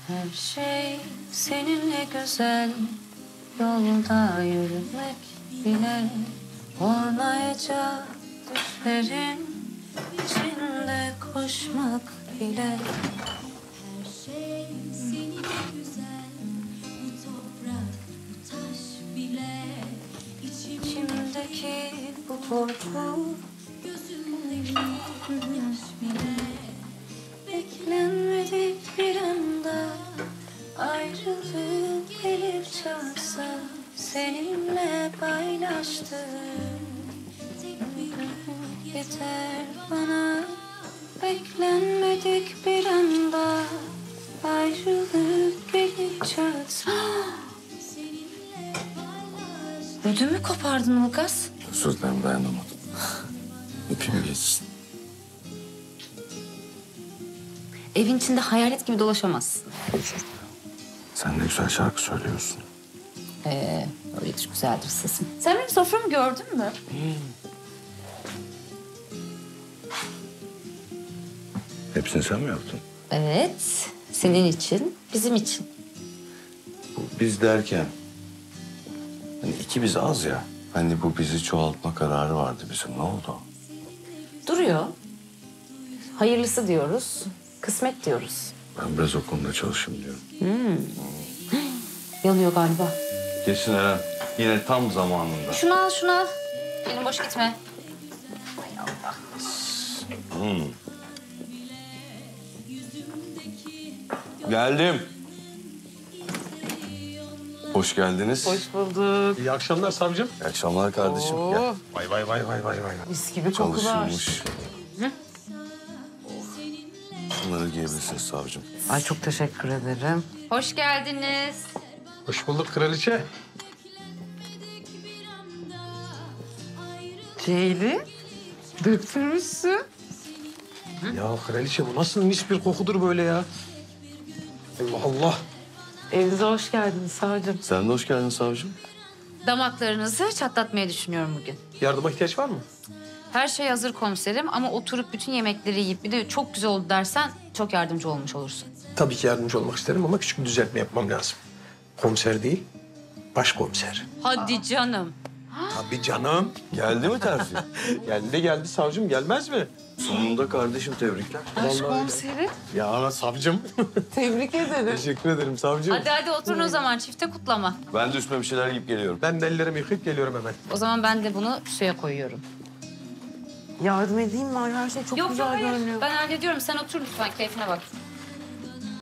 Her şey seninle güzel, yolda yürümek bile olmayacak düşlerin içinde koşmak bile. Her şey seninle güzel, bu toprak, bu taş bile. İçimdeki bu korku, Gözümdeki yaş bile. beklenmedik bir anda ayrılık gelip çarpsa, seninle paylaştığım Tek bir gün yeter bana. Beklenmedik bir anda ayrılık gelip çarpsa. seninle paylaş. Ödümü kopardın Ulgaz. Özür dilerim, dayanamadım. Öpeyim geçsin. Evin içinde hayalet gibi dolaşamazsın. Özür dilerim. Sen de güzel şarkı söylüyorsun. Öyledir, güzeldir sesin. Sen benim soframı gördün mü? Hepsini sen mi yaptın? Evet, senin için, bizim için. Bu biz derken... Hani iki biz az ya. Hani bu bizi çoğaltma kararı vardı bizim. Ne oldu? Duruyor. Hayırlısı diyoruz, kısmet diyoruz. Ben biraz o konuda çalışayım diyorum. Yanıyor galiba. Kesin Eren. Yine tam zamanında. Şunu al, şunu al. Elim boş gitme. Geldim. Hoş geldiniz. Hoş bulduk. İyi akşamlar savcım. İyi akşamlar kardeşim. Oo. Gel. Vay vay vay vay vay vay. Mis gibi kokular. Çalışılmış. Bunları giyebilirsiniz savcım. Ay çok teşekkür ederim. Hoş geldiniz. Hoş bulduk kraliçe. Ceylin, döktürmüşsün. Ya kraliçe bu nasıl mis bir kokudur böyle ya? Allah Allah. Evinize hoş geldiniz savcım. Sen de hoş geldin savcım. Damaklarınızı çatlatmayı düşünüyorum bugün. Yardıma ihtiyaç var mı? Her şey hazır komiserim ama oturup bütün yemekleri yiyip bir de çok güzel oldu dersen çok yardımcı olmuş olursun. Tabii ki yardımcı olmak isterim ama küçük bir düzeltme yapmam lazım. Komiser değil, başkomiser. Hadi canım. Tabii canım. Geldi mi terfi? Geldi de geldi savcım, gelmez mi? Sonunda kardeşim, tebrikler. Başkomiserim. Ya savcım. Tebrik ederim. Teşekkür ederim savcım. Hadi oturun o zaman çifte kutlama. Ben de üstüme bir şeyler giyip geliyorum. Ben de ellerimi yıkayıp geliyorum hemen. O zaman ben de bunu suya koyuyorum. Yardım edeyim mi? Her şey çok güzel görünüyor. Ben hallediyorum. Sen otur lütfen, keyfine bak.